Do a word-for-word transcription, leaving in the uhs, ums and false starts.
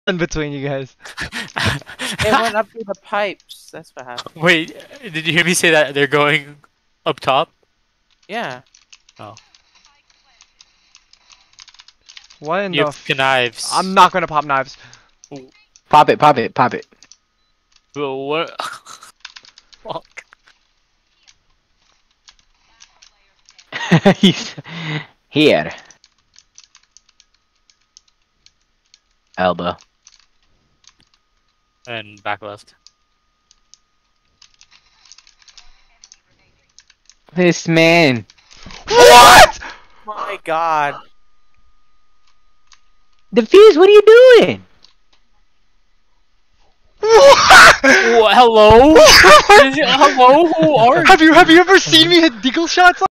in between you guys. It went up through the pipes. That's what happened. Wait, did you hear me say that they're going up top? Yeah. Oh. What in You the? have knives. I'm not gonna pop knives. Pop it, pop it, pop it. But what? Fuck. He's here. Elbow. And back left. This man. What? Oh my god. Defuse, what are you doing? What? Oh, hello? Is it, hello? Who are you? Have you have you ever seen me hit deagle shots?